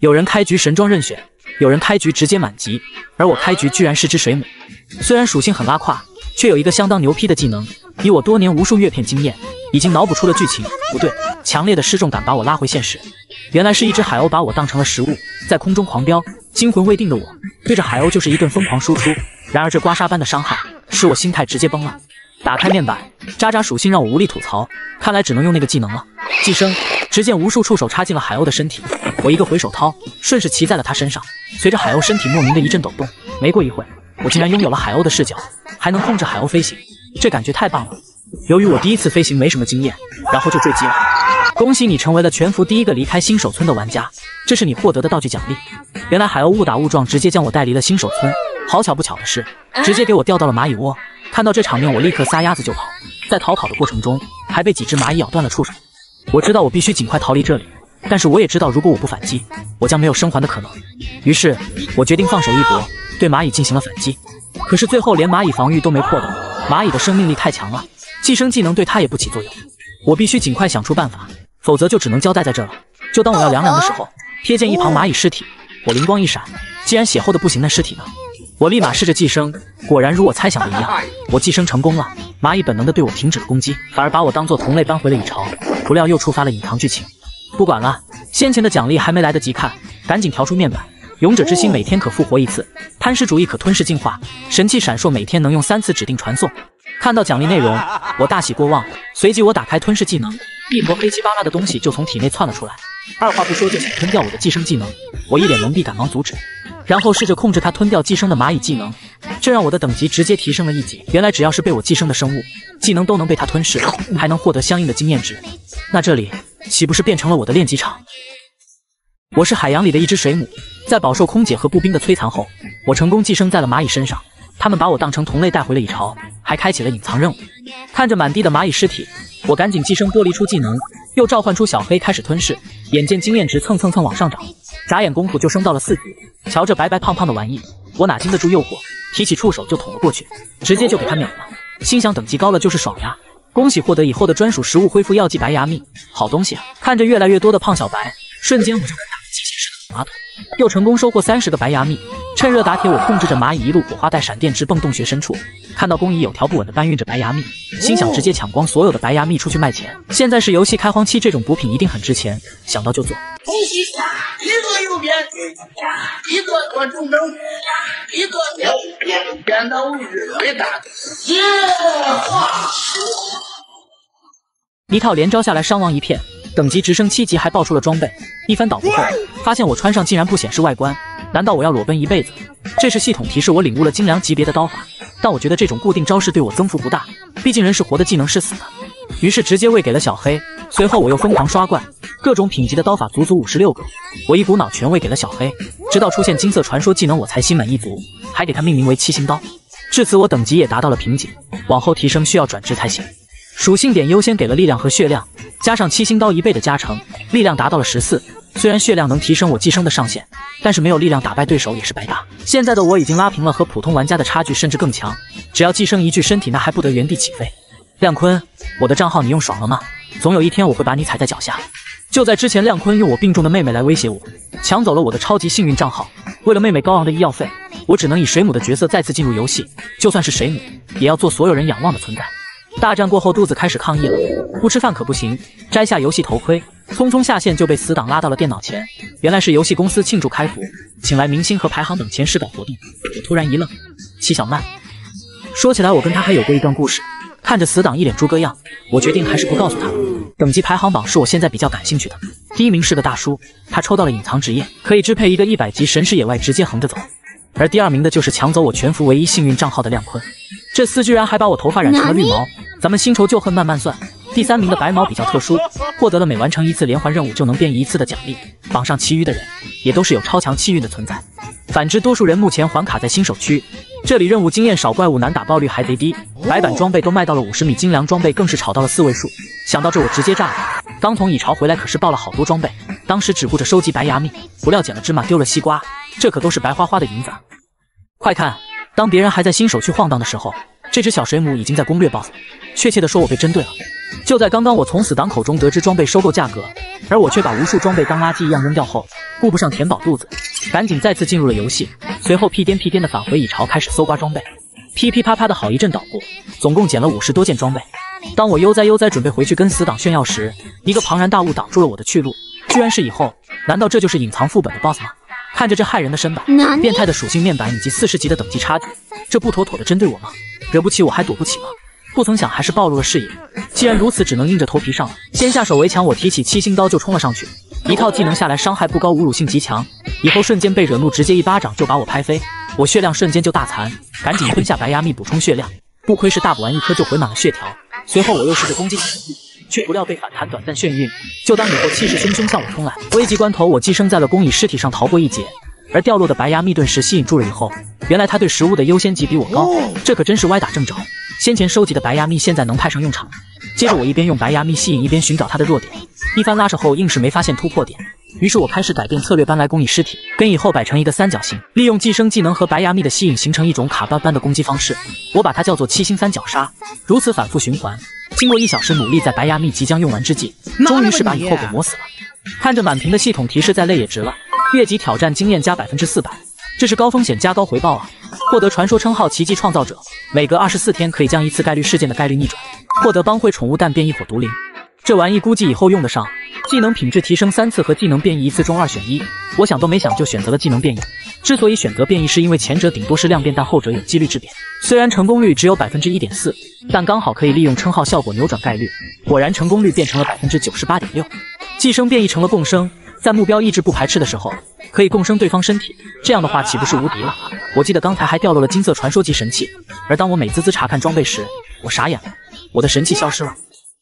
有人开局神装任选，有人开局直接满级，而我开局居然是只水母。虽然属性很拉胯，却有一个相当牛批的技能。以我多年无数阅片经验，已经脑补出了剧情。不对，强烈的失重感把我拉回现实。原来是一只海鸥把我当成了食物，在空中狂飙。惊魂未定的我，对着海鸥就是一顿疯狂输出。然而这刮痧般的伤害，使我心态直接崩了。打开面板，渣渣属性让我无力吐槽，看来只能用那个技能了。寄生，只见无数触手插进了海鸥的身体，我一个回手掏，顺势骑在了它身上。随着海鸥身体莫名的一阵抖动，没过一会，我竟然拥有了海鸥的视角，还能控制海鸥飞行，这感觉太棒了。由于我第一次飞行没什么经验，然后就坠机了。恭喜你成为了全服第一个离开新手村的玩家，这是你获得的道具奖励。原来海鸥误打误撞直接将我带离了新手村，好巧不巧的是，直接给我调到了蚂蚁窝。看到这场面，我立刻撒丫子就跑，在逃跑的过程中还被几只蚂蚁咬断了触手。我知道我必须尽快逃离这里，但是我也知道如果我不反击，我将没有生还的可能。于是我决定放手一搏，对蚂蚁进行了反击。可是最后连蚂蚁防御都没破的，蚂蚁的生命力太强了，寄生技能对它也不起作用。我必须尽快想出办法，否则就只能交代在这了。就当我要凉凉的时候，瞥见一旁蚂蚁尸体，我灵光一闪，既然血厚的不行，那尸体呢？我立马试着寄生，果然如我猜想的一样，我寄生成功了。蚂蚁本能的对我停止了攻击，反而把我当作同类搬回了蚁巢。不料又触发了隐藏剧情。不管了，先前的奖励还没来得及看，赶紧调出面板。勇者之心每天可复活一次，贪食主义可吞噬进化，神器闪烁每天能用3次指定传送。看到奖励内容，我大喜过望，随即我打开吞噬技能，一坨黑漆巴拉的东西就从体内窜了出来，二话不说就想吞掉我的寄生技能。我一脸懵逼，赶忙阻止，然后试着控制它吞掉寄生的蚂蚁技能，这让我的等级直接提升了1级。原来只要是被我寄生的生物，技能都能被它吞噬，还能获得相应的经验值。那这里岂不是变成了我的练级场？我是海洋里的一只水母，在饱受空姐和步兵的摧残后，我成功寄生在了蚂蚁身上。他们把我当成同类带回了蚁巢，还开启了隐藏任务。看着满地的蚂蚁尸体，我赶紧寄生剥离出技能，又召唤出小黑开始吞噬。眼见经验值蹭蹭蹭往上涨，眨眼功夫就升到了4级。瞧这白白胖胖的玩意，我哪经得住诱惑，提起触手就捅了过去，直接就给他秒了。心想等级高了就是爽呀！恭喜获得以后的专属食物恢复药剂白牙蜜，好东西啊！看着越来越多的胖小白，瞬间我就跟打了机械似的捅马桶，又成功收获30个白牙蜜。趁热打铁，我控制着蚂蚁一路火花带闪电直蹦洞穴深处。看到工蚁有条不紊地搬运着白牙蜜，心想直接抢光所有的白牙蜜出去卖钱。现在是游戏开荒期，这种补品一定很值钱，想到就做。 恭喜一个右边，一个左中正，一个右边，变到日最大的耶！ 一套连招下来伤亡一片，等级直升7级，还爆出了装备。一番捣鼓后，发现我穿上竟然不显示外观，难道我要裸奔一辈子？这是系统提示我领悟了精良级别的刀法，但我觉得这种固定招式对我增幅不大，毕竟人是活的，技能是死的。于是直接喂给了小黑。随后我又疯狂刷怪，各种品级的刀法足足56个，我一股脑全喂给了小黑，直到出现金色传说技能我才心满意足，还给它命名为7星刀。至此我等级也达到了瓶颈，往后提升需要转职才行。属性点优先给了力量和血量，加上7星刀1倍的加成，力量达到了14。虽然血量能提升我寄生的上限，但是没有力量打败对手也是白搭。现在的我已经拉平了和普通玩家的差距，甚至更强。只要寄生一具身体，那还不得原地起飞？亮坤，我的账号你用爽了吗？总有一天我会把你踩在脚下。就在之前，亮坤用我病重的妹妹来威胁我，抢走了我的超级幸运账号。为了妹妹高昂的医药费，我只能以水母的角色再次进入游戏。就算是水母，也要做所有人仰望的存在。大战过后，肚子开始抗议了，不吃饭可不行，摘下游戏头盔，匆匆下线就被死党拉到了电脑前。原来是游戏公司庆祝开服，请来明星和排行榜前10搞活动。我突然一愣，戚小曼。说起来我跟他还有过一段故事。看着死党一脸猪哥样，我决定还是不告诉他了。等级排行榜是我现在比较感兴趣的，第1名是个大叔，他抽到了隐藏职业，可以支配一个100级神识野外直接横着走。而第2名的就是抢走我全服唯一幸运账号的亮坤，这厮居然还把我头发染成了绿毛，咱们新仇旧恨慢慢算。第3名的白毛比较特殊，获得了每完成1次连环任务就能变异1次的奖励，榜上其余的人也都是有超强气运的存在。反之，多数人目前还卡在新手区，这里任务经验少，怪物难打，爆率还贼低，白板装备都卖到了50米，精良装备更是炒到了4位数。想到这我直接炸了，刚从蚁巢回来可是爆了好多装备，当时只顾着收集白牙蜜，不料捡了芝麻丢了西瓜，这可都是白花花的银子。快看，当别人还在新手区晃荡的时候，这只小水母已经在攻略 BOSS， 确切的说我被针对了。 就在刚刚，我从死党口中得知装备收购价格，而我却把无数装备当垃圾一样扔掉后，顾不上填饱肚子，赶紧再次进入了游戏。随后屁颠屁颠的返回蚁巢，开始搜刮装备，噼噼啪啪的好一阵捣鼓，总共捡了50多件装备。当我悠哉准备回去跟死党炫耀时，一个庞然大物挡住了我的去路，居然是蚁后。难道这就是隐藏副本的 BOSS 吗？看着这骇人的身板、变态的属性面板以及40级的等级差距，这不妥妥的针对我吗？惹不起我还躲不起吗？不曾想还是暴露了视野。既然如此，只能硬着头皮上了。先下手为强，我提起7星刀就冲了上去，一套技能下来伤害不高，侮辱性极强。以后瞬间被惹怒，直接一巴掌就把我拍飞，我血量瞬间就大残，赶紧吞下白牙蜜补充血量。不亏是大补完1颗就回满了血条。随后我又试着攻击却不料被反弹短暂眩晕，就当以后气势汹汹向我冲来。危急关头，我寄生在了公蚁尸体上逃过一劫，而掉落的白牙蜜顿时吸引住了以后。原来他对食物的优先级比我高，这可真是歪打正着。先前收集的白牙蜜现在能派上用场。接着我一边用白牙蜜吸引，一边寻找他的弱点，一番拉扯后硬是没发现突破点。于是我开始改变策略，搬来公蚁尸体，跟蚁后摆成一个三角形，利用寄生技能和白牙蜜的吸引，形成一种卡巴般的攻击方式。我把它叫做7星三角杀，如此反复循环。经过1小时努力，在白牙蜜即将用完之际，终于是把蚁后给磨死了。看着满屏的系统提示，再累也值了。越级挑战经验加400%，这是高风险加高回报啊！获得传说称号奇迹创造者，每隔24天可以将1次概率事件的概率逆转。获得帮会宠物蛋变异火毒灵，这玩意估计以后用得上。技能品质提升3次和技能变异1次中2选1，我想都没想就选择了技能变异。之所以选择变异，是因为前者顶多是量变，但后者有几率质变。虽然成功率只有1.4%，但刚好可以利用称号效果扭转概率。果然成功率变成了98.6%。寄生变异成了共生，在目标意志不排斥的时候，可以共生对方身体，这样的话岂不是无敌了？我记得刚才还掉落了金色传说级神器，而当我美滋滋查看装备时，我傻眼了，我的神器消失了。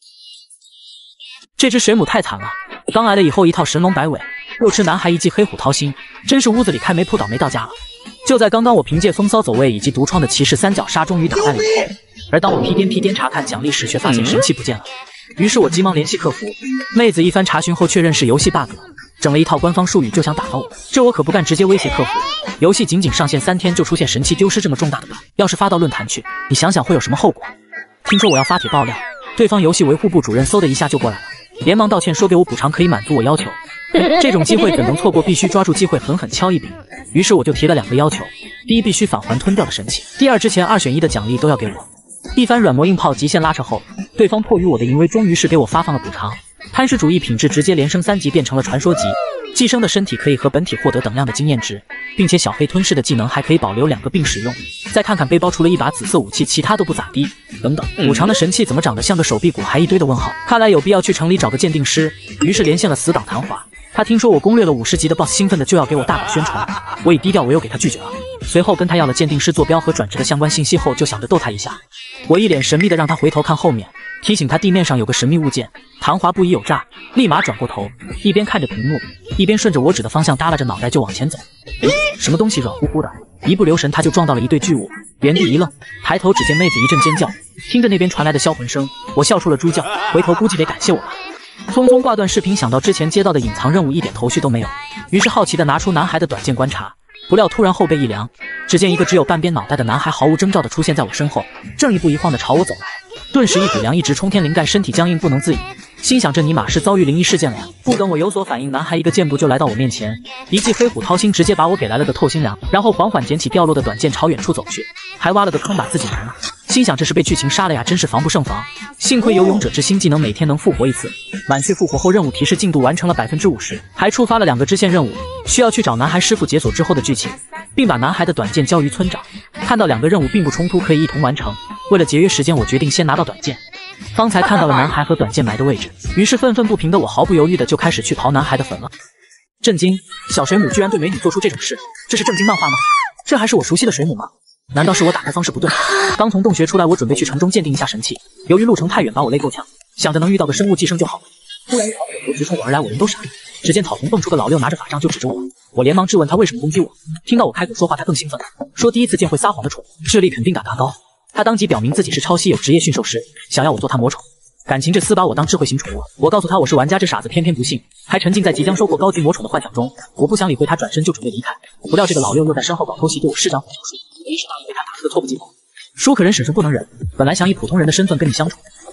这只水母太惨了，刚来了以后一套神龙摆尾，又吃男孩一记黑虎掏心，真是屋子里开煤铺倒霉到家了。就在刚刚，我凭借风骚走位以及独创的骑士三角杀终于打败了以后，而当我屁颠查看奖励时，却发现神器不见了。于是我急忙联系客服，妹子一番查询后确认是游戏 bug 了，整了一套官方术语就想打发我，这我可不干，直接威胁客服。游戏仅上线3天就出现神器丢失这么重大的 bug， 要是发到论坛去，你想想会有什么后果？听说我要发帖爆料，对方游戏维护部主任嗖的一下就过来了，连忙道歉说给我补偿可以满足我要求。这种机会怎能错过，必须抓住机会狠狠敲一笔。于是我就提了2个要求，第一必须返还吞掉的神器，第二之前2选1的奖励都要给我。一番软磨硬泡极限拉扯后，对方迫于我的淫威，终于是给我发放了补偿。贪食主义品质直接连升3级，变成了传说级。寄生的身体可以和本体获得等量的经验值，并且小黑吞噬的技能还可以保留2个并使用。再看看背包，除了一把紫色武器，其他都不咋地。等等，补偿的神器怎么长得像个手臂骨，还一堆的问号？看来有必要去城里找个鉴定师。于是连线了死党谈话，他听说我攻略了50级的 BOSS， 兴奋的就要给我大搞宣传。我以低调为由给他拒绝了。随后跟他要了鉴定师坐标和转职的相关信息后，就想着逗他一下。我一脸神秘的让他回头看后面，提醒他地面上有个神秘物件。谈话不疑有诈，立马转过头，一边看着屏幕，一边顺着我指的方向耷拉着脑袋就往前走。什么东西软乎乎的，一不留神他就撞到了一对巨物，原地一愣，抬头只见妹子一阵尖叫，听着那边传来的销魂声，我笑出了猪叫，回头估计得感谢我吧。匆匆挂断视频，想到之前接到的隐藏任务一点头绪都没有，于是好奇的拿出男孩的短剑观察，不料突然后背一凉，只见一个只有半边脑袋的男孩毫无征兆的出现在我身后，正一步一晃的朝我走来，顿时一股凉意直冲天灵盖，身体僵硬不能自已，心想这尼玛是遭遇灵异事件了呀！不等我有所反应，男孩一个箭步就来到我面前，一记黑虎掏心直接把我给来了个透心凉，然后缓缓捡起掉落的短剑朝远处走去，还挖了个坑把自己埋了。心想这是被剧情杀了呀，真是防不胜防。幸亏有勇者之心技能每天能复活1次，满血复活后任务提示进度完成了50%，还触发了2个支线任务，需要去找男孩师傅解锁之后的剧情，并把男孩的短剑交于村长。看到2个任务并不冲突，可以一同完成。为了节约时间，我决定先拿到短剑。方才看到了男孩和短剑埋的位置，于是愤愤不平的我毫不犹豫的就开始去刨男孩的坟了。震惊！小水母居然对美女做出这种事，这是正经漫画吗？这还是我熟悉的水母吗？难道是我打开方式不对？刚从洞穴出来，我准备去城中鉴定一下神器，由于路程太远，把我累够呛，想着能遇到个生物寄生就好了。突然一条狗头直冲我而来，我人都傻了。只见草丛蹦出个老六，拿着法杖就指着我，我连忙质问他为什么攻击我。听到我开口说话，他更兴奋了，说第一次见会撒谎的宠物，智力肯定打他高。他当即表明自己是超稀有职业驯兽师，想要我做他魔宠。感情这厮把我当智慧型宠物，我告诉他我是玩家，这傻子偏偏不信，还沉浸在即将收获高级魔宠的幻想中。我不想理会他，转身就准备离开，不料这个老六又在身后搞偷袭，对我施展虎头术，我一时大意被他打出的措不及防。舒可忍，婶婶不能忍，本来想以普通人的身份跟你相处，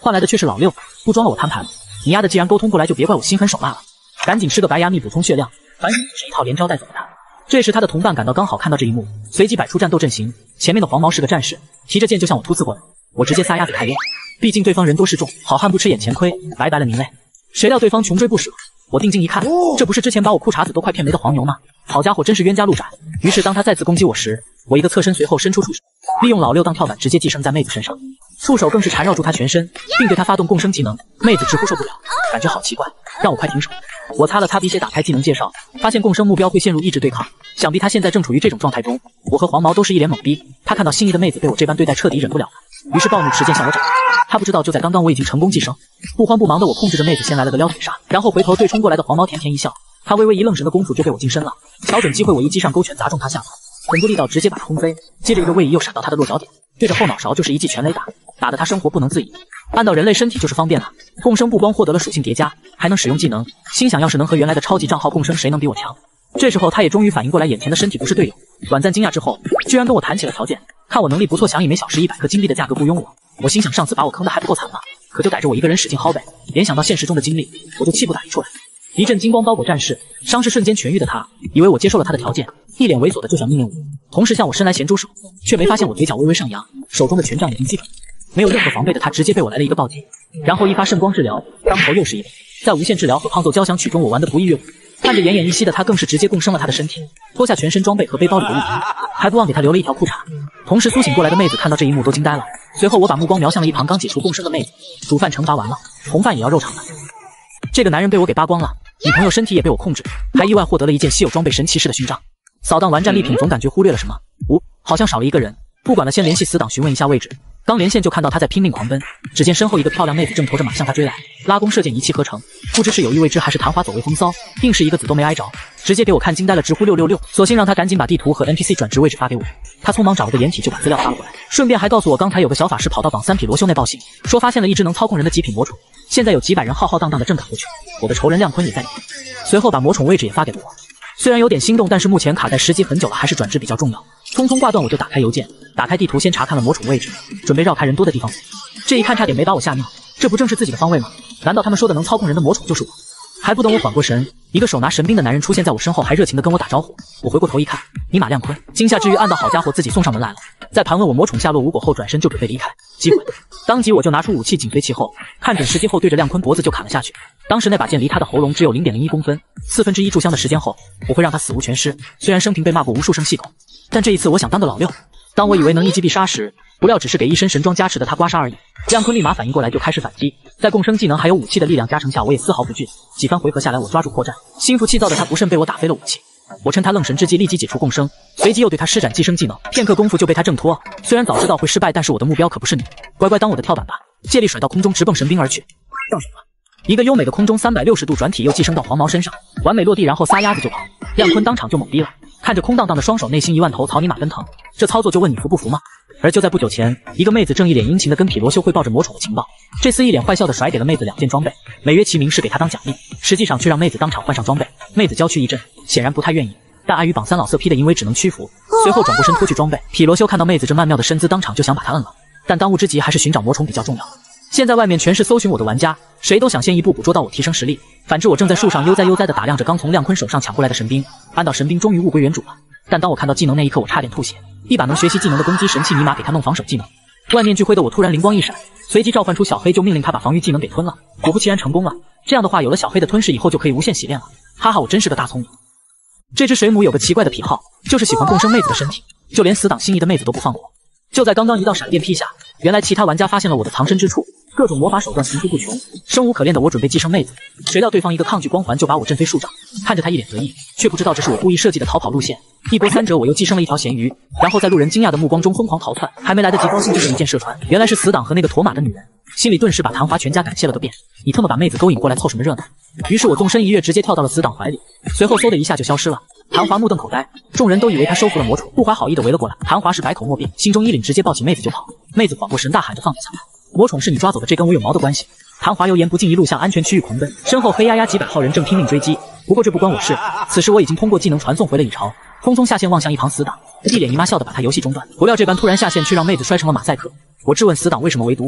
换来的却是老六，不装了我摊牌了。你丫的既然沟通过来，就别怪我心狠手辣了。赶紧吃个白牙蜜补充血量，反正你是一套连招带走的他。这时他的同伴赶到，刚好看到这一幕，随即摆出战斗阵型。前面的黄毛是个战士，提着剑就向我突刺过来，我直接撒丫子开溜。毕竟对方人多势众，好汉不吃眼前亏，白白了您嘞。谁料对方穷追不舍，我定睛一看，这不是之前把我裤衩子都快骗没的黄牛吗？好家伙，真是冤家路窄。于是当他再次攻击我时，我一个侧身，随后伸出触手，利用老六当跳板，直接寄生在妹子身上。触手更是缠绕住她全身，并对她发动共生技能。妹子直呼受不了，感觉好奇怪，让我快停手。我擦了擦鼻血，打开技能介绍，发现共生目标会陷入意志对抗，想必他现在正处于这种状态中。我和黄毛都是一脸懵逼，他看到心仪的妹子被我这般对待，彻底忍不了了，于是暴怒持剑向我斩。他不知道，就在刚刚我已经成功寄生。不慌不忙的我控制着妹子先来了个撩腿杀，然后回头对冲过来的黄毛甜甜一笑，他微微一愣神的公主就被我近身了，瞧准机会我一击上勾拳砸中他下巴，狠不力道直接把他轰飞，接着一个位移又闪到他的落脚点，对着后脑勺就是一记全雷打，打得他生活不能自已。按到人类身体就是方便了，共生不光获得了属性叠加，还能使用技能，心想要是能和原来的超级账号共生，谁能比我强？这时候他也终于反应过来，眼前的身体不是队友，短暂惊讶之后，居然跟我谈起了条件，看我能力不错，想以每小时100颗金币的价格雇佣我。我心想上次把我坑的还不够惨吗？可就逮着我一个人使劲薅呗。联想到现实中的经历，我就气不打一处来。一阵金光包裹战士，伤势瞬间痊愈的他，以为我接受了他的条件，一脸猥琐的就想命令我，同时向我伸来咸猪手，却没发现我嘴角微微上扬，手中的权杖已经击准。没有任何防备的他直接被我来了一个暴击，然后一发圣光治疗，当头又是一雷。在无限治疗和胖揍交响曲中，我玩的不亦乐乎。看着奄奄一息的他，更是直接共生了他的身体，脱下全身装备和背包里的物品，还不忘给他留了一条裤衩。同时苏醒过来的妹子看到这一幕都惊呆了，随后我把目光瞄向了一旁刚解除共生的妹子。煮饭惩罚完了，红饭也要肉偿的。这个男人被我给扒光了，女朋友身体也被我控制，还意外获得了一件稀有装备神骑士的勋章。扫荡完战利品，总感觉忽略了什么，好像少了一个人。不管了，先联系死党询问一下位置。刚连线就看到他在拼命狂奔，只见身后一个漂亮妹子正驮着马向他追来，拉弓射箭一气呵成，不知是有意为之还是昙花走为风骚，硬是一个子都没挨着，直接给我看惊呆了，直呼666，索性让他赶紧把地图和 NPC 转职位置发给我。他匆忙找了个掩体就把资料发过来，顺便还告诉我刚才有个小法师跑到榜3匹罗修内报信，说发现了一只能操控人的极品魔宠，现在有几百人浩浩荡荡的正赶过去，我的仇人亮坤也在里面。随后把魔宠位置也发给了我，虽然有点心动，但是目前卡在时机很久了，还是转职比较重要。匆匆挂断我就打开邮件，打开地图先查看了魔宠位置，准备绕开人多的地方走。这一看差点没把我吓尿，这不正是自己的方位吗？难道他们说的能操控人的魔宠就是我？还不等我缓过神，一个手拿神兵的男人出现在我身后，还热情地跟我打招呼。我回过头一看，尼玛亮坤！惊吓之余暗道好家伙，自己送上门来了。在盘问我魔宠下落无果后，转身就准备离开，机会，当即我就拿出武器紧随其后，看准时机后对着亮坤脖子就砍了下去。当时那把剑离他的喉咙只有 0.01 公分，1/4炷香的时间后，我会让他死无全尸。虽然生平被骂过无数声系统，但这一次我想当个老六。当我以为能一击必杀时，不料只是给一身神装加持的他刮痧而已。亮坤立马反应过来就开始反击，在共生技能还有武器的力量加成下，我也丝毫不惧。几番回合下来，我抓住破绽，心浮气躁的他不慎被我打飞了武器。我趁他愣神之际立即解除共生，随即又对他施展寄生技能，片刻功夫就被他挣脱。虽然早知道会失败，但是我的目标可不是你，乖乖当我的跳板吧。借力甩到空中，直蹦神兵而去。上手了，一个优美的空中360度转体又寄生到黄毛身上，完美落地，然后撒丫子就跑。亮坤当场就懵逼了，看着空荡荡的双手，内心1万头草泥马奔腾。这操作就问你服不服吗？而就在不久前，一个妹子正一脸殷勤的跟匹罗修汇报着魔宠的情报，这厮一脸坏笑的甩给了妹子2件装备，美曰其名是给她当奖励，实际上却让妹子当场换上装备。妹子娇躯一震，显然不太愿意，但碍于榜3老色批的淫威只能屈服，随后转过身脱去装备。匹罗修看到妹子这曼妙的身姿，当场就想把她摁了，但当务之急还是寻找魔宠比较重要。现在外面全是搜寻我的玩家，谁都想先一步捕捉到我提升实力。反之我正在树上悠哉悠哉地打量着刚从亮坤手上抢过来的神兵，按到神兵终于物归原主了。但当我看到技能那一刻，我差点吐血。一把能学习技能的攻击神器尼玛给他弄防守技能，万念俱灰的我突然灵光一闪，随即召唤出小黑，就命令他把防御技能给吞了。果不其然成功了，这样的话有了小黑的吞噬以后就可以无限洗练了。哈哈，我真是个大聪明。这只水母有个奇怪的癖好，就是喜欢共生妹子的身体，就连死党心仪的妹子都不放过。就在刚刚一道闪电劈下，原来其他玩家发现了我的藏身之处，各种魔法手段层出不穷，生无可恋的我准备寄生妹子，谁料对方一个抗拒光环就把我震飞数丈，看着他一脸得意，却不知道这是我故意设计的逃跑路线。一波3折，我又寄生了一条咸鱼，然后在路人惊讶的目光中疯狂逃窜，还没来得及高兴就是一箭射穿，原来是死党和那个驼马的女人，心里顿时把谭华全家感谢了个遍。你他妈把妹子勾引过来凑什么热闹？于是我纵身一跃，直接跳到了死党怀里，随后嗖的一下就消失了。谭华目瞪口呆，众人都以为他收服了魔宠，不怀好意的围了过来。谭华是百口莫辩，心中一凛，直接抱起妹子就跑。妹子缓过神，大喊着放下他，魔宠是你抓走的，这跟我有毛的关系？谭华油盐不进，一路向安全区域狂奔，身后黑压压几百号人正拼命追击。不过这不关我事，此时我已经通过技能传送回了蚁巢，匆匆下线望向一旁死党，一脸姨妈笑的把他游戏中断。不料这般突然下线却让妹子摔成了马赛克。我质问死党为什么围堵我，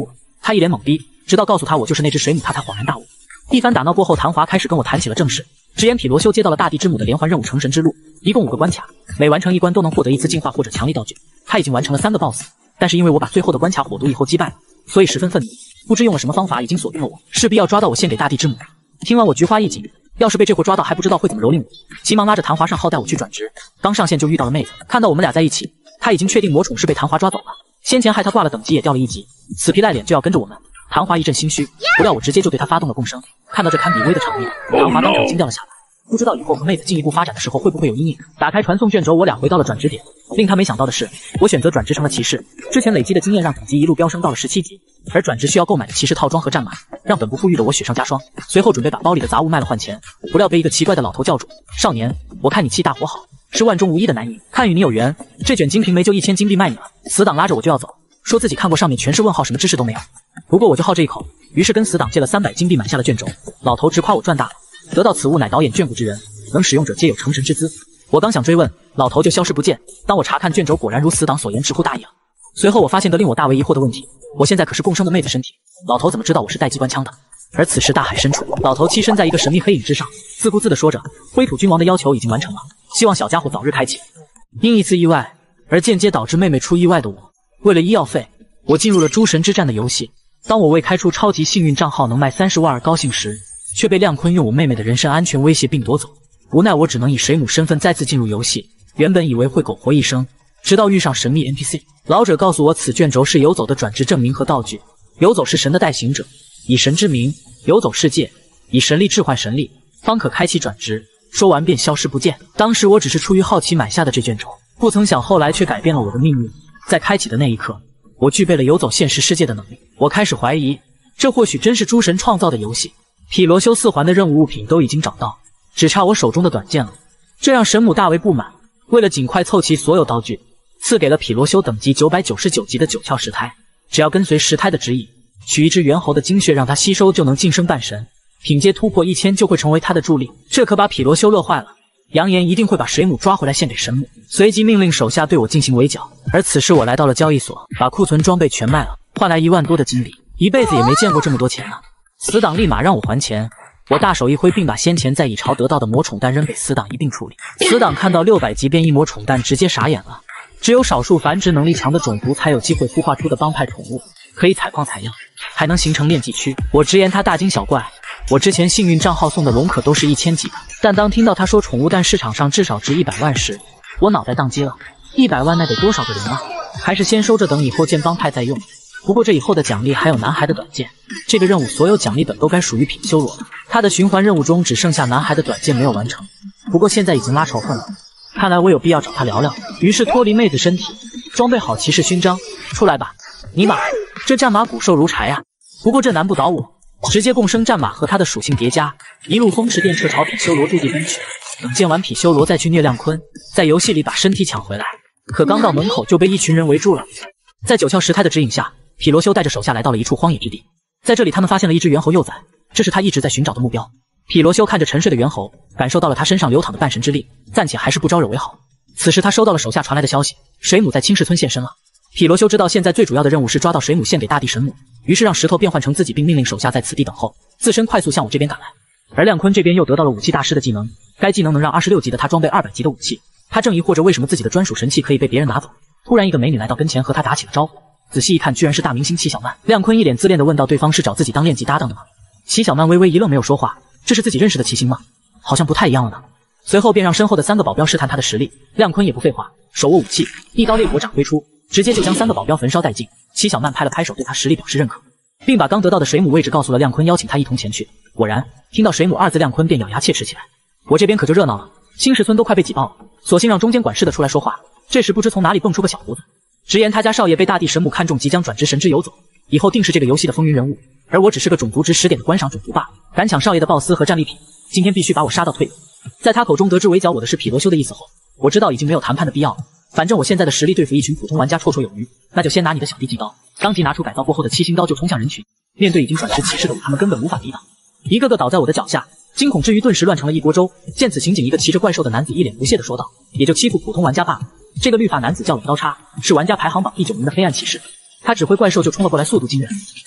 他一脸懵逼，直到告诉他我就是那只水母，他才恍然大悟。一番打闹过后，谭华开始跟我谈起了正事，直言匹罗修接到了大地之母的连环任务成神之路，一共5个关卡，每完成一关都能获得一次进化或者强力道具。他已经完成了3个 BOSS， 但是因为我把最后的关卡火毒以后击败了，所以十分愤怒，不知用了什么方法已经锁定了我，势必要抓到我献给大地之母。听完我菊花一紧，要是被这货抓到还不知道会怎么蹂躏我，急忙拉着谭华上号带我去转职。刚上线就遇到了妹子，看到我们俩在一起，他已经确定魔宠是被谭华抓走了，先前害他挂了等级也掉了1级，死皮赖脸就要跟着我们。谭华一阵心虚，不料我直接就对他发动了共生。看到这堪比威的场面，谭华当场惊掉了下来，不知道以后和妹子进一步发展的时候会不会有阴影。打开传送卷轴，我俩回到了转职点。令他没想到的是，我选择转职成了骑士，之前累积的经验让等级一路飙升到了17级，而转职需要购买的骑士套装和战马，让本不富裕的我雪上加霜。随后准备把包里的杂物卖了换钱，不料被一个奇怪的老头叫住：“少年，我看你气大活好，是万中无一的男银，看与你有缘，这卷金瓶梅就1000金币卖你了。”死党拉着我就要走，说自己看过上面全是问号，什么知识都没有。不过我就好这一口，于是跟死党借了300金币买下了卷轴。老头直夸我赚大了，得到此物乃导演眷顾之人，能使用者皆有成神之资。我刚想追问，老头就消失不见。当我查看卷轴，果然如死党所言，直呼大意了。随后我发现个令我大为疑惑的问题，我现在可是共生的妹子身体，老头怎么知道我是带机关枪的？而此时大海深处，老头栖身在一个神秘黑影之上，自顾自地说着：“灰土君王的要求已经完成了，希望小家伙早日开启。”因一次意外而间接导致妹妹出意外的我，为了医药费，我进入了诸神之战的游戏。当我为开出超级幸运账号能卖30万而高兴时，却被亮坤用我妹妹的人身安全威胁并夺走。无奈我只能以水母身份再次进入游戏，原本以为会苟活一生，直到遇上神秘 NPC 老者告诉我，此卷轴是游走的转职证明和道具。游走是神的代行者，以神之名游走世界，以神力置换神力，方可开启转职。说完便消失不见。当时我只是出于好奇买下的这卷轴，不曾想后来却改变了我的命运。在开启的那一刻，我具备了游走现实世界的能力。我开始怀疑，这或许真是诸神创造的游戏。匹罗修4环的任务物品都已经找到，只差我手中的短剑了，这让神母大为不满。为了尽快凑齐所有道具，赐给了匹罗修等级999级的9窍石胎，只要跟随石胎的指引，取一只猿猴的精血让它吸收，就能晋升半神，品阶突破1000就会成为他的助力。这可把匹罗修乐坏了，扬言一定会把水母抓回来献给神母，随即命令手下对我进行围剿。而此时我来到了交易所，把库存装备全卖了，换来1万多的金币，一辈子也没见过这么多钱啊！死党立马让我还钱，我大手一挥，并把先前在蚁巢得到的魔宠蛋扔给死党一并处理。死党看到600级变异魔宠蛋，直接傻眼了。只有少数繁殖能力强的种族才有机会孵化出的帮派宠物，可以采矿采样，还能形成炼技区。我直言他大惊小怪，我之前幸运账号送的龙可都是1000级的，但当听到他说宠物蛋市场上至少值100万时，我脑袋宕机了。100万那得多少个人啊？还是先收着，等以后建帮派再用。不过这以后的奖励还有男孩的短剑，这个任务所有奖励本都该属于品修罗的，他的循环任务中只剩下男孩的短剑没有完成，不过现在已经拉仇恨了，看来我有必要找他聊聊。于是脱离妹子身体，装备好骑士勋章，出来吧！尼玛，这战马骨瘦如柴啊！不过这难不倒我，直接共生战马和他的属性叠加，一路风驰电掣朝品修罗驻地奔去。等见完品修罗再去虐亮坤，在游戏里把身体抢回来。可刚到门口就被一群人围住了。在9窍石胎的指引下，匹罗修带着手下来到了一处荒野之地，在这里他们发现了一只猿猴幼崽，这是他一直在寻找的目标。匹罗修看着沉睡的猿猴，感受到了他身上流淌的半神之力，暂且还是不招惹为好。此时他收到了手下传来的消息，水母在青石村现身了。匹罗修知道现在最主要的任务是抓到水母献给大地神母，于是让石头变换成自己，并命令手下在此地等候，自身快速向我这边赶来。而亮坤这边又得到了武器大师的技能，该技能能让26级的他装备200级的武器。他正疑惑着为什么自己的专属神器可以被别人拿走，突然一个美女来到跟前和他打起了招呼，仔细一看居然是大明星齐小曼。亮坤一脸自恋地问道，对方是找自己当练级搭档的吗？齐小曼微微一愣，没有说话。这是自己认识的齐星吗？好像不太一样了呢。随后便让身后的3个保镖试探他的实力。亮坤也不废话，手握武器，一刀烈火掌挥出，直接就将3个保镖焚烧殆尽。齐小曼拍了拍手，对他实力表示认可，并把刚得到的水母位置告诉了亮坤，邀请他一同前去。果然听到水母2字，亮坤便咬牙切齿起来。我这边可就热闹了，青石村都快被挤爆了，索性让中间管事的出来说话。这时不知从哪里蹦出个小胡子，直言他家少爷被大地神母看中，即将转职神之游走，以后定是这个游戏的风云人物，而我只是个种族值10点的观赏种族罢了。敢抢少爷的鲍斯和战利品，今天必须把我杀到退役。在他口中得知围剿我的是匹罗修的意思后，我知道已经没有谈判的必要了，反正我现在的实力对付一群普通玩家绰绰有余，那就先拿你的小弟祭刀。当即拿出改造过后的7星刀就冲向人群，面对已经转职骑士的我，他们根本无法抵挡，一个个倒在我的脚下，惊恐之余顿时乱成了一锅粥。见此情景，一个骑着怪兽的男子一脸不屑地说道，也就欺负普通玩家罢了。这个绿发男子叫冷刀叉，是玩家排行榜第9名的黑暗骑士，他指挥怪兽就冲了过来，速度惊人，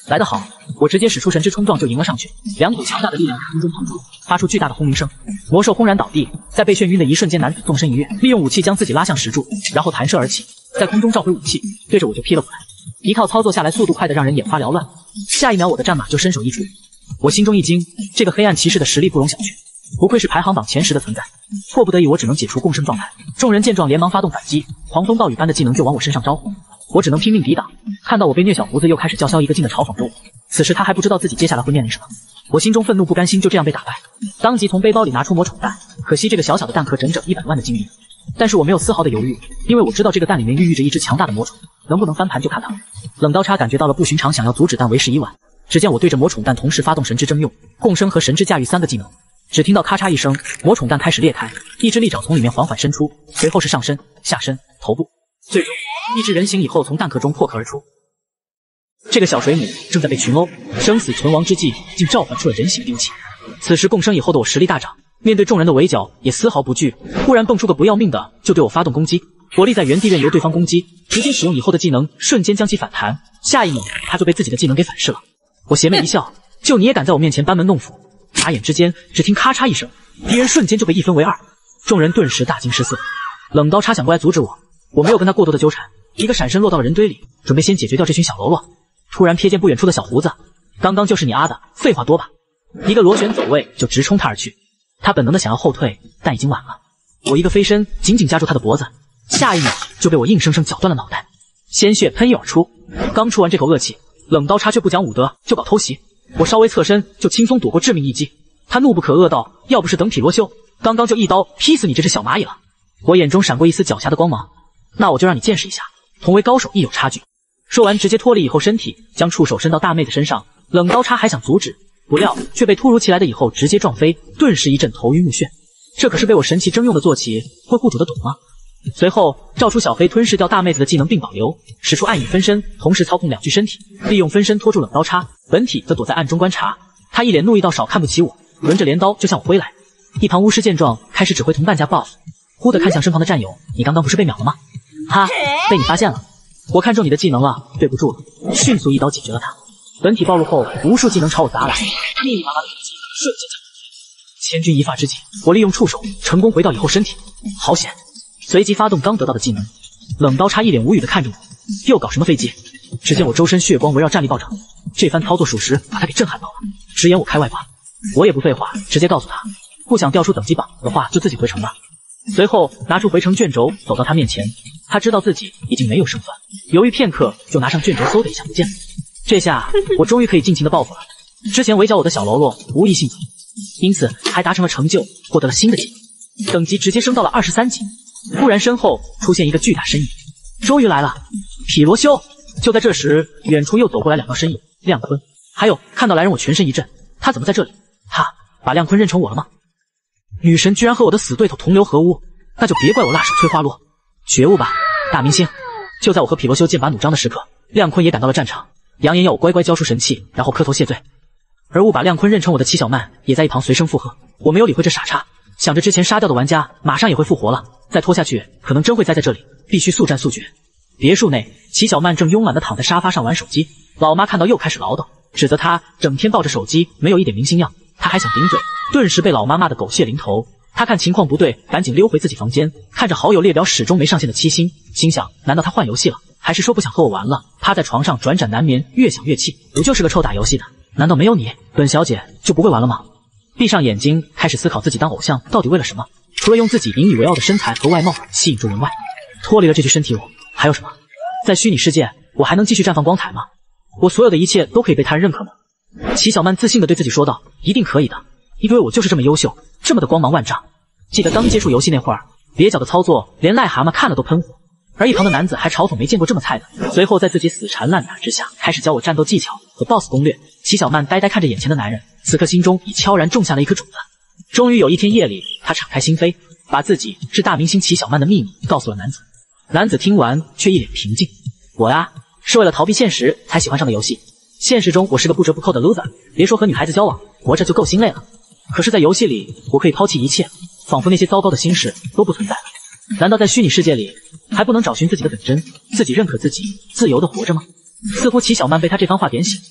来得好，我直接使出神之冲撞就迎了上去，两股强大的力量在空中碰撞，发出巨大的轰鸣声。魔兽轰然倒地，在被眩晕的一瞬间，男子纵身一跃，利用武器将自己拉向石柱，然后弹射而起，在空中召回武器，对着我就劈了过来。一套操作下来，速度快得让人眼花缭乱。下一秒，我的战马就身首异处。我心中一惊，这个黑暗骑士的实力不容小觑，不愧是排行榜前10的存在。迫不得已，我只能解除共生状态。众人见状，连忙发动反击，狂风暴雨般的技能就往我身上招呼。我只能拼命抵挡。看到我被虐，小胡子又开始叫嚣一个劲的嘲讽着我。此时他还不知道自己接下来会面临什么。我心中愤怒不甘心就这样被打败，当即从背包里拿出魔宠弹。可惜这个小小的弹壳整整100万的金币，但是我没有丝毫的犹豫，因为我知道这个弹里面孕育着一只强大的魔宠，能不能翻盘就看它了。冷刀叉感觉到了不寻常，想要阻止，但为时已晚。只见我对着魔宠弹同时发动神之征用、共生和神之驾驭3个技能。只听到咔嚓一声，魔宠弹开始裂开，一只利爪从里面缓缓伸出，随后是上身、下身、头部，最终一只人形以后从弹壳中破壳而出。这个小水母正在被群殴，生死存亡之际，竟召唤出了人形兵器。此时共生以后的我实力大涨，面对众人的围剿也丝毫不惧。忽然蹦出个不要命的，就对我发动攻击。我立在原地任由对方攻击，直接使用以后的技能，瞬间将其反弹。下一秒，他就被自己的技能给反噬了。我邪魅一笑，就你也敢在我面前班门弄斧？眨眼之间，只听咔嚓一声，敌人瞬间就被一分为2。众人顿时大惊失色。冷刀叉想过来阻止我，我没有跟他过多的纠缠，一个闪身落到了人堆里，准备先解决掉这群小喽啰。突然瞥见不远处的小胡子，刚刚就是你阿的，废话多吧？一个螺旋走位就直冲他而去。他本能的想要后退，但已经晚了。我一个飞身紧紧夹住他的脖子，下一秒就被我硬生生绞断了脑袋，鲜血喷涌而出。刚出完这口恶气，冷刀叉却不讲武德，就搞偷袭。我稍微侧身就轻松躲过致命一击。他怒不可遏道：“要不是等匹罗修，刚刚就一刀劈死你这只小蚂蚁了。”我眼中闪过一丝狡黠的光芒，那我就让你见识一下，同为高手亦有差距。说完，直接脱离以后身体，将触手伸到大妹子身上。冷刀叉还想阻止，不料却被突如其来的以后直接撞飞，顿时一阵头晕目眩。这可是被我神奇征用的坐骑，会护主的懂吗？随后召出小飞吞噬掉大妹子的技能并保留，使出暗影分身，同时操控2具身体，利用分身拖住冷刀叉，本体则躲在暗中观察。他一脸怒意道：“少看不起我！”轮着镰刀就向我挥来。一旁巫师见状，开始指挥同伴加 buff， 忽地看向身旁的战友：“你刚刚不是被秒了吗？”“哈，被你发现了。我看中你的技能了，对不住了。”迅速一刀解决了他。本体暴露后，无数技能朝我砸来，密密麻麻的攻击瞬间将我推翻。千钧一发之际，我利用触手成功回到以后身体，好险！随即发动刚得到的技能。冷刀叉一脸无语的看着我，又搞什么飞机？只见我周身血光围绕，战力暴涨，这番操作属实把他给震撼到了，直言我开外挂。我也不废话，直接告诉他，不想掉出等级榜的话就自己回城吧。随后拿出回城卷轴，走到他面前。他知道自己已经没有胜算，犹豫片刻就拿上卷轴，嗖的一下不见了。这下我终于可以尽情的报复了。之前围剿我的小喽啰无一幸存，因此还达成了成就，获得了新的技能，等级直接升到了23级。忽然身后出现一个巨大身影，终于来了，匹罗修！就在这时，远处又走过来2道身影，亮坤。还有看到来人，我全身一震，他怎么在这里？哈，把亮坤认成我了吗？女神居然和我的死对头同流合污，那就别怪我辣手摧花落。觉悟吧，大明星！就在我和匹罗修剑拔弩张的时刻，亮坤也赶到了战场，扬言要我乖乖交出神器，然后磕头谢罪。而误把亮坤认成我的齐小曼也在一旁随声附和。我没有理会这傻叉，想着之前杀掉的玩家马上也会复活了，再拖下去可能真会栽在这里，必须速战速决。别墅内，齐小曼正慵懒地躺在沙发上玩手机，老妈看到又开始唠叨，指责她整天抱着手机，没有一点明星样。她还想顶嘴，顿时被老妈骂得狗血淋头。她看情况不对，赶紧溜回自己房间，看着好友列表始终没上线的七星，心想难道他换游戏了，还是说不想和我玩了？趴在床上转转难眠，越想越气，不就是个臭打游戏的，难道没有你本小姐就不会玩了吗？闭上眼睛，开始思考自己当偶像到底为了什么，除了用自己引以为傲的身材和外貌吸引住人外，脱离了这具身体我还有什么？在虚拟世界我还能继续绽放光彩吗？我所有的一切都可以被他人认可吗？齐小曼自信地对自己说道，一定可以的，因为我就是这么优秀，这么的光芒万丈。记得刚接触游戏那会儿，蹩脚的操作连癞蛤蟆看了都喷火，而一旁的男子还嘲讽没见过这么菜的。随后在自己死缠烂打之下，开始教我战斗技巧和 BOSS 攻略。齐小曼呆呆看着眼前的男人，此刻心中已悄然种下了一颗种子。终于有一天夜里，他敞开心扉，把自己是大明星齐小曼的秘密告诉了男子。男子听完却一脸平静，我呀，是为了逃避现实才喜欢上的游戏。现实中我是个不折不扣的 loser， 别说和女孩子交往，活着就够心累了。可是在游戏里我可以抛弃一切，仿佛那些糟糕的心事都不存在了。难道在虚拟世界里还不能找寻自己的本真，自己认可自己，自由的活着吗？似乎齐小曼被他这番话点醒，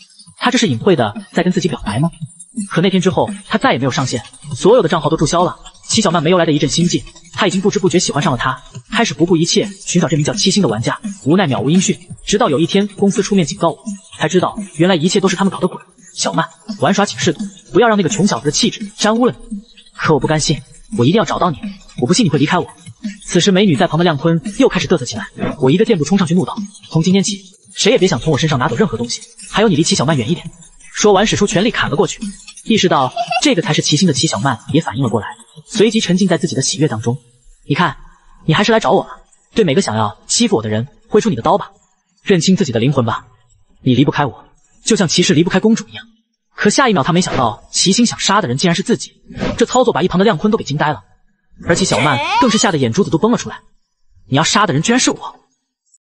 他这是隐晦的在跟自己表白吗？可那天之后，他再也没有上线，所有的账号都注销了。齐小曼没由来的一阵心悸，他已经不知不觉喜欢上了他，开始不顾一切寻找这名叫七星的玩家，无奈渺无音讯。直到有一天，公司出面警告我，才知道原来一切都是他们搞的鬼。小曼，玩耍请适度，不要让那个穷小子的气质沾污了你。可我不甘心，我一定要找到你，我不信你会离开我。此时，美女在旁的亮坤又开始嘚瑟起来，我一个箭步冲上去怒道：从今天起，谁也别想从我身上拿走任何东西，还有你离齐小曼远一点。说完，使出全力砍了过去。意识到这个才是齐星的齐小曼也反应了过来，随即沉浸在自己的喜悦当中。你看，你还是来找我了，对每个想要欺负我的人挥出你的刀吧，认清自己的灵魂吧。你离不开我，就像骑士离不开公主一样。可下一秒，他没想到齐星想杀的人竟然是自己，这操作把一旁的亮坤都给惊呆了，而齐小曼更是吓得眼珠子都崩了出来。你要杀的人居然是我！